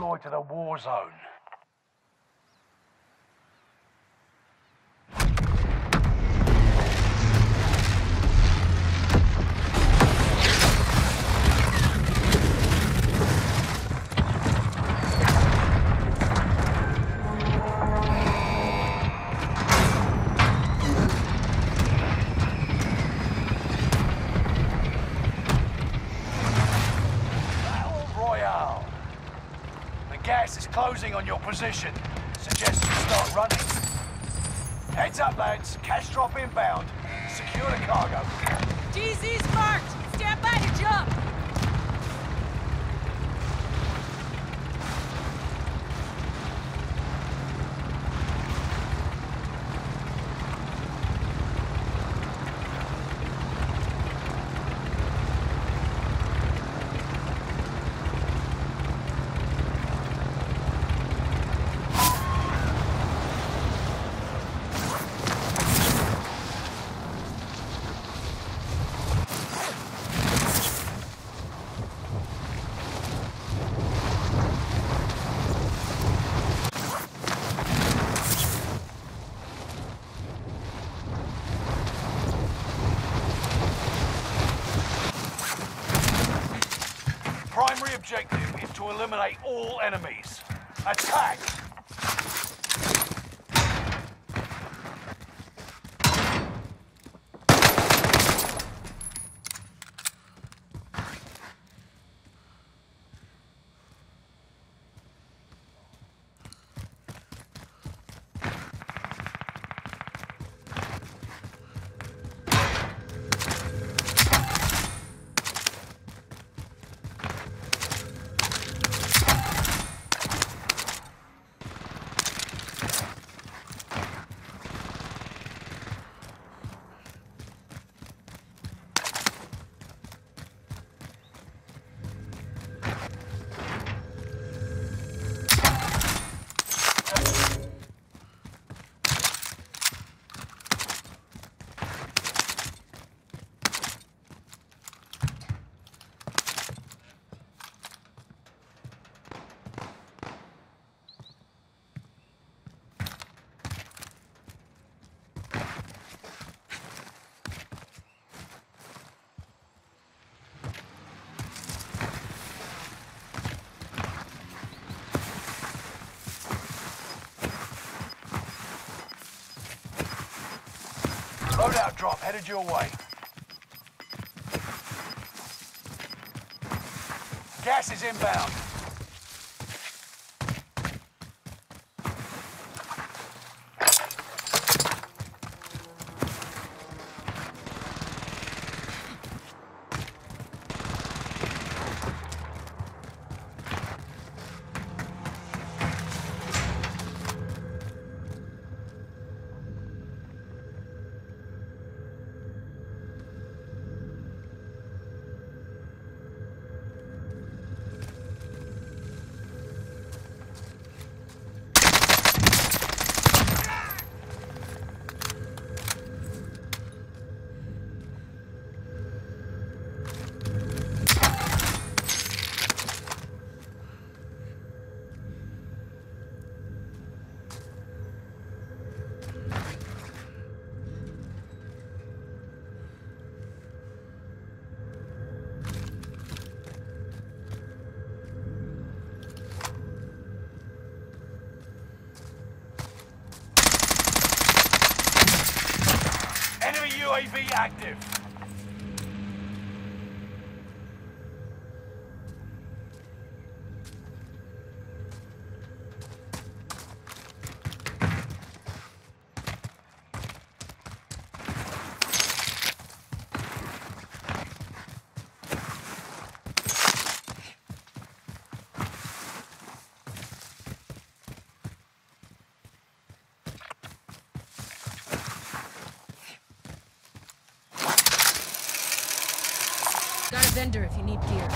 deploy to the war zone. Closing on your position. Suggest you start running. Heads up, lads. Cash drop inbound. Secure the cargo. GZ's marked. Stand by to jump. Primary objective is to eliminate all enemies. Attack! Loadout drop headed your way. Gas is inbound. UAV active. Got a vendor if you need gear.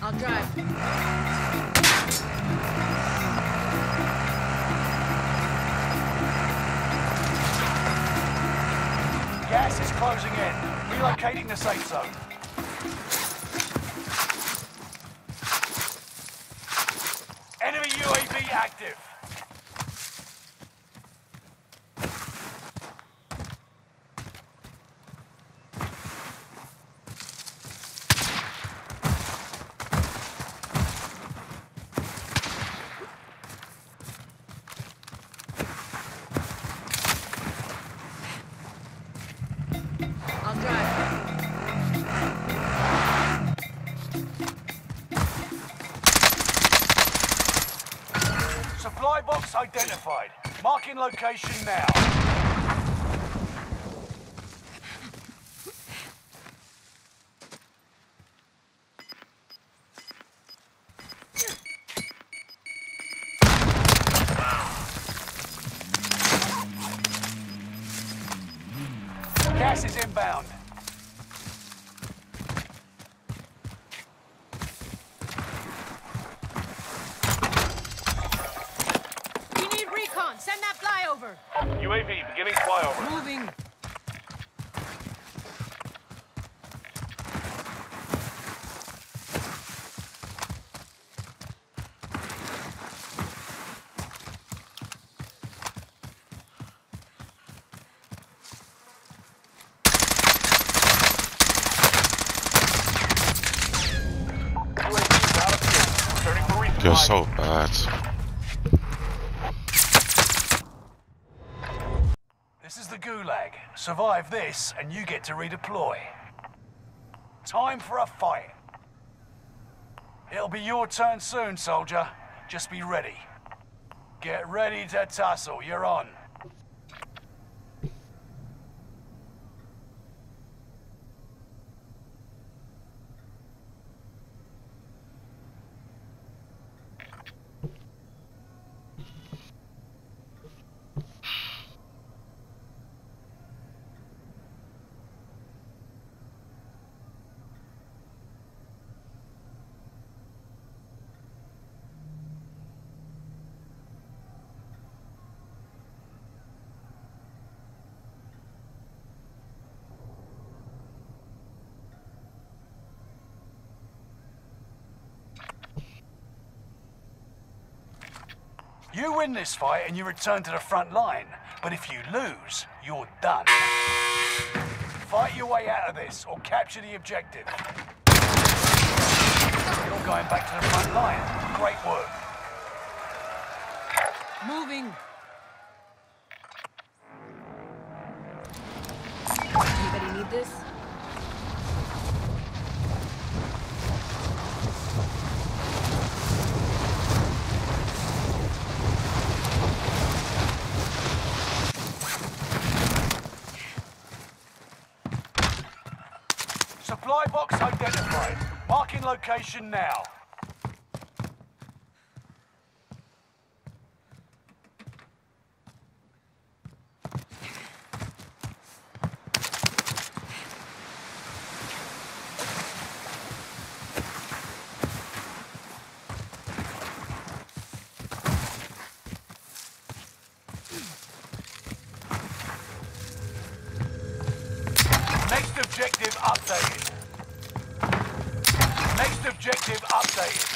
I'll drive. Gas is closing in. Relocating the safe zone. Enemy UAV active. I'll drive. Supply box identified. Marking location now. Gas is inbound. We need recon. Send that flyover. UAV beginning flyover. Moving. UAV out of fuel. Returning for resupply. You're so bad. This is the Gulag. Survive this and you get to redeploy. Time for a fight. It'll be your turn soon, soldier. Just be ready. Get ready to tussle. You're on. You win this fight and you return to the front line. But if you lose, you're done. Fight your way out of this or capture the objective. You're going back to the front line. Great work. Moving. Anybody need this? Supply box identified. Marking location now. Next objective updated. Next objective updated.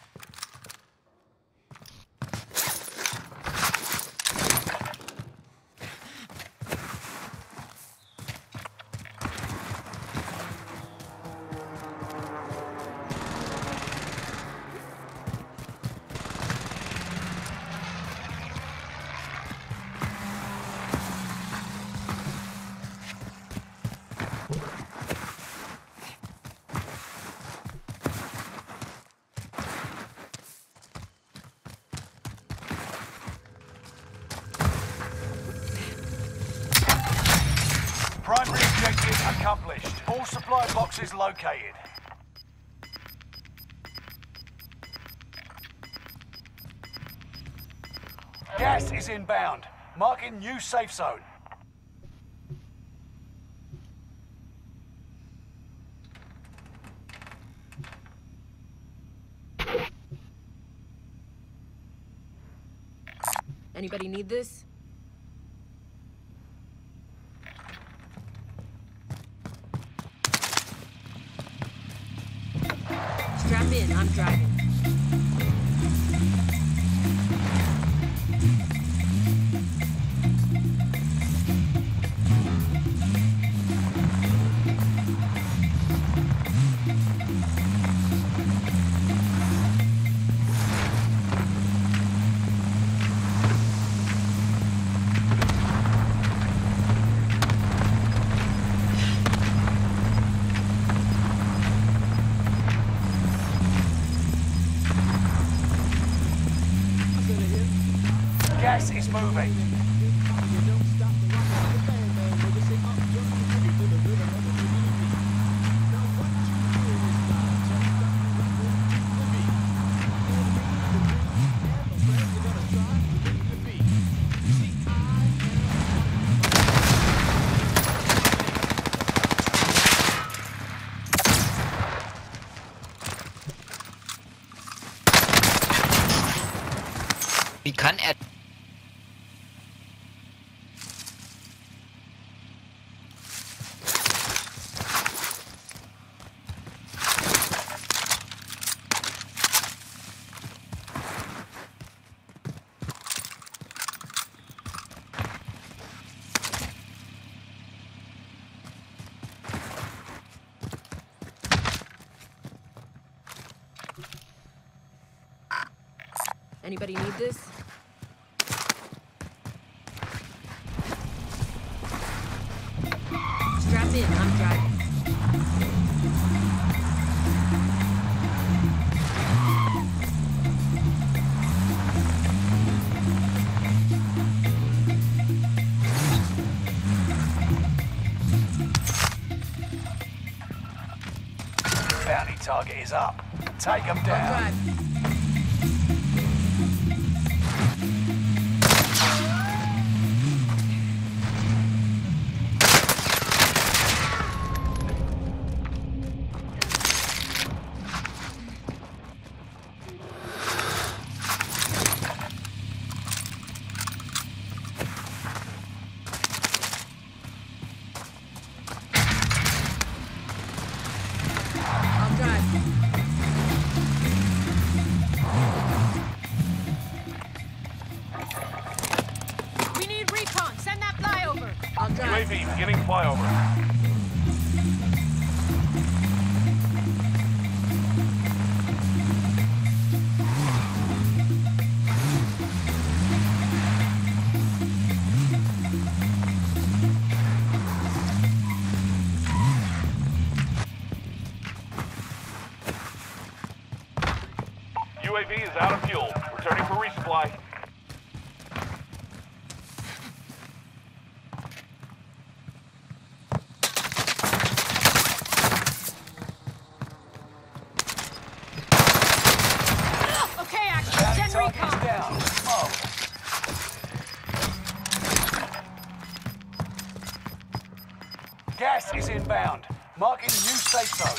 Primary objective accomplished. All supply boxes located. Gas is inbound. Marking new safe zone. Anybody need this? Strap in, I'm driving. Gas is moving. Wie kann er... Anybody need this? Strap in, I'm driving. Bounty target is up. Take them I'll down. drive. I'll drive. We need recon. Send that flyover. I'll drive. UAV beginning flyover. UAV is out of fuel. Returning for resupply. Okay, action. Bounty Send target is recon. down. Oh. Gas is inbound. Marking new safe zone.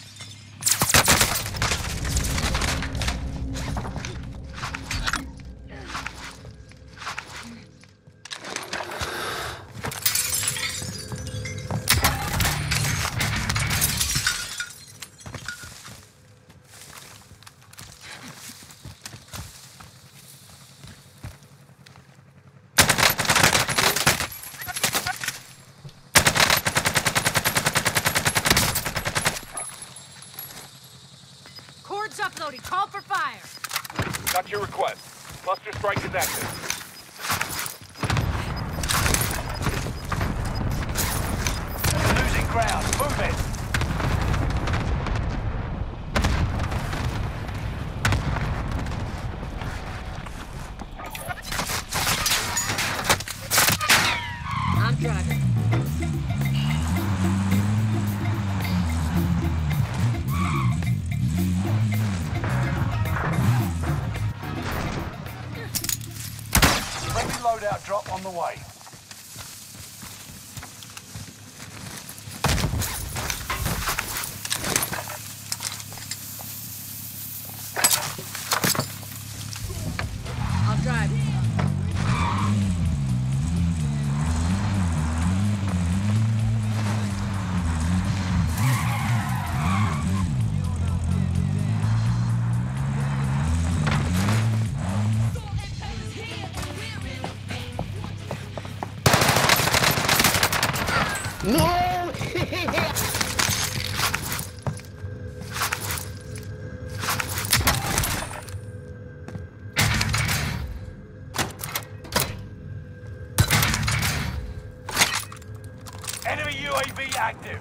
Cords uploading. Call for fire. Got your request. Cluster strike is active. You're losing ground. Move it. I'm driving. Friendly loadout drop on the way. I'll drive. active.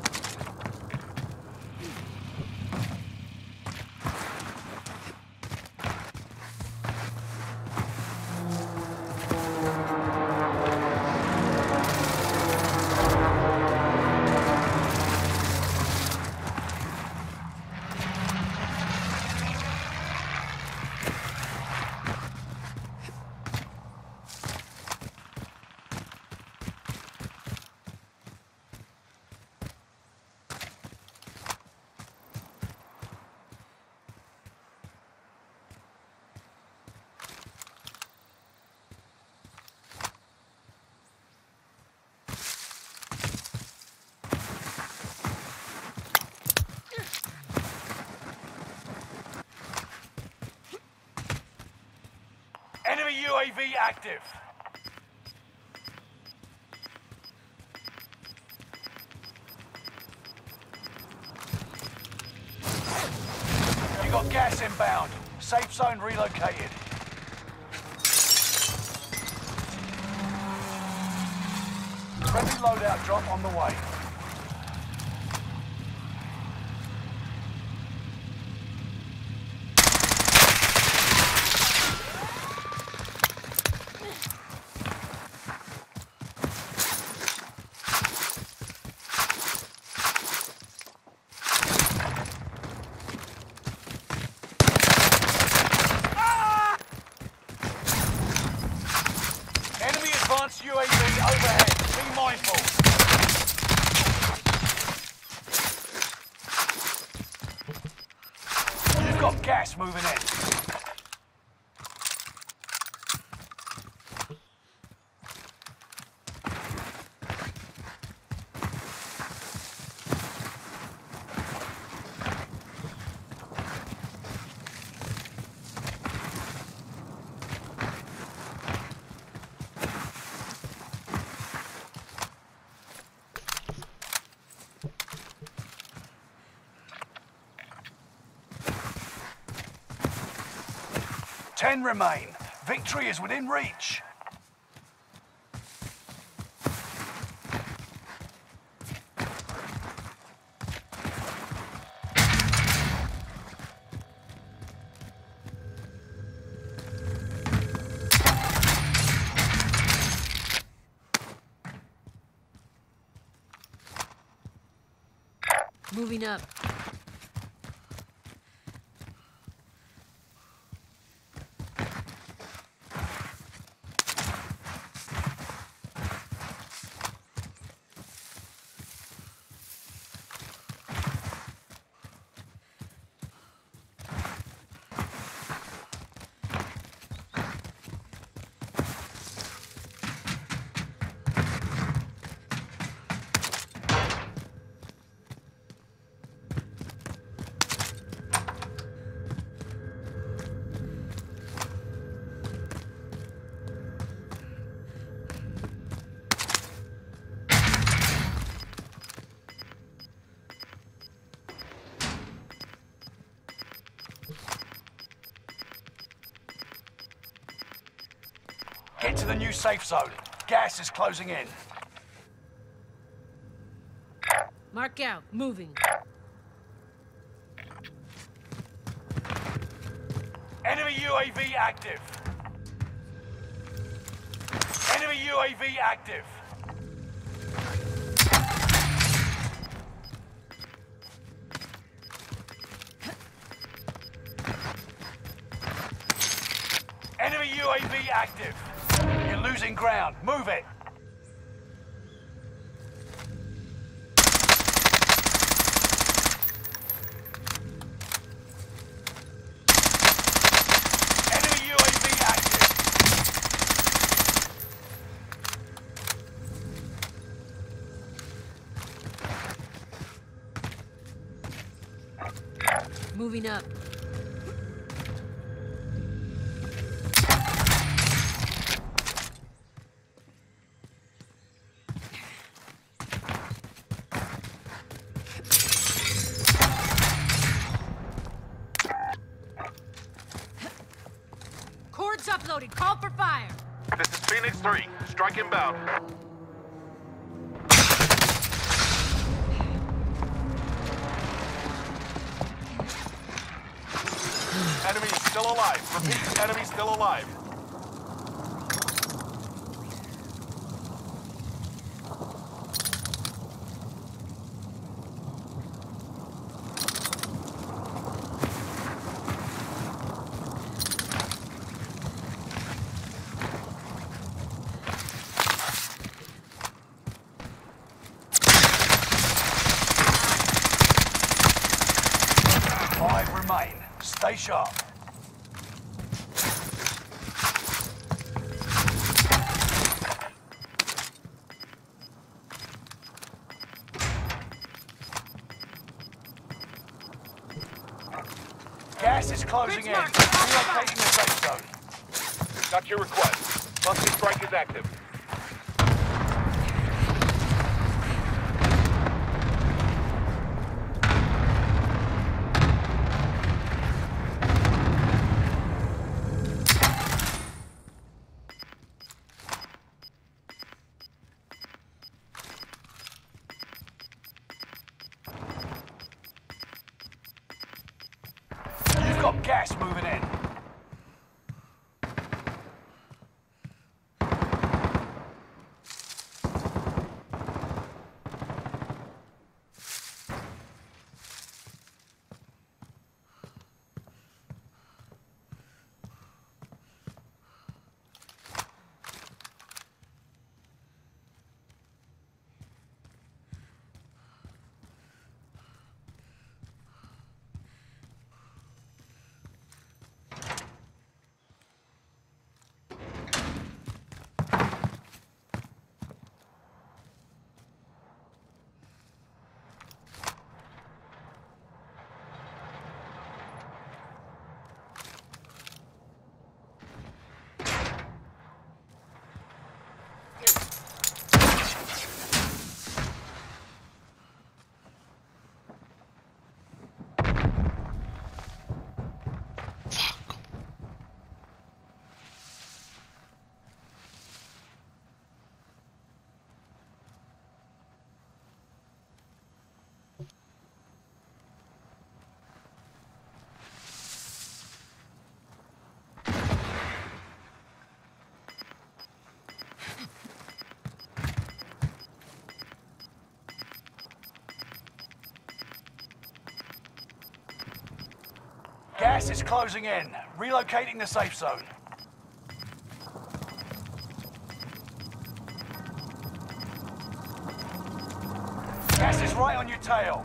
Enemy UAV active. You got gas inbound. Safe zone relocated. Friendly loadout drop on the way. Advanced UAV overhead. Be mindful. You've got gas moving in. Ten remain. Victory is within reach. Moving up. Get to the new safe zone. Gas is closing in. Mark out. Moving. Enemy UAV active. Enemy UAV active. Enemy UAV active. You're losing ground. Move it. Enemy UAV active. Moving up. Cords uploaded. Call for fire. This is Phoenix 3. Strike inbound. Enemy is still alive. Repeat, enemy still alive. Stay sharp. Gas is closing in. Relocating the safe zone. Got your request. Cluster strike is active. Got gas moving in. Gas is closing in. Relocating the safe zone. Gas is right on your tail.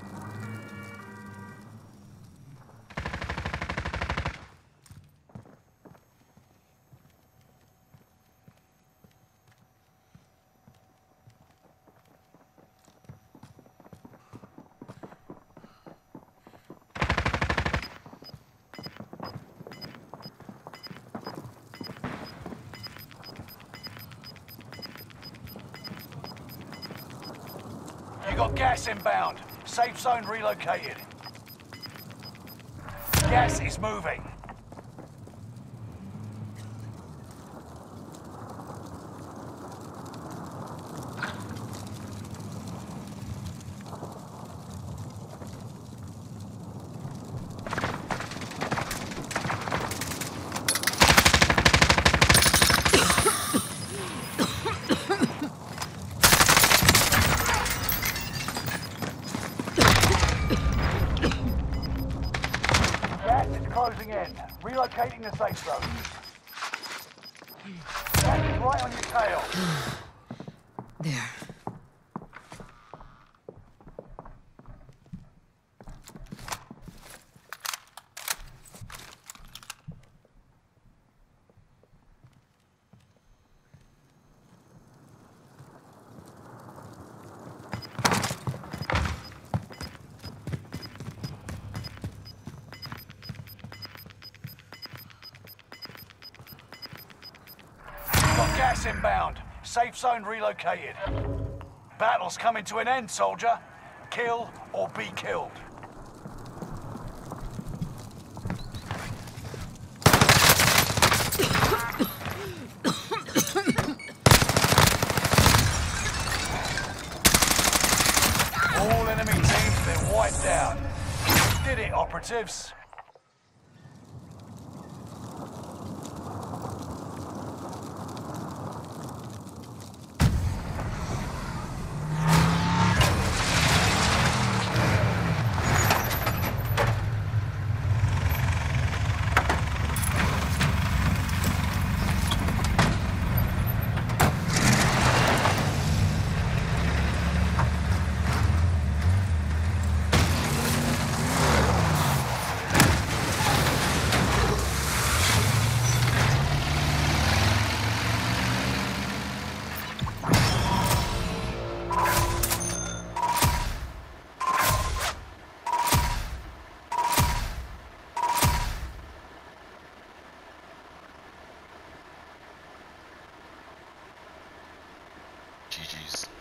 Got gas inbound. Safe zone relocated. Gas is moving. Closing in. Relocating the safe zone. Gas is right on your tail. There. Gas inbound. Safe zone relocated. Battle's coming to an end, soldier. Kill or be killed. All enemy teams have been wiped out. Did it, operatives. GG's.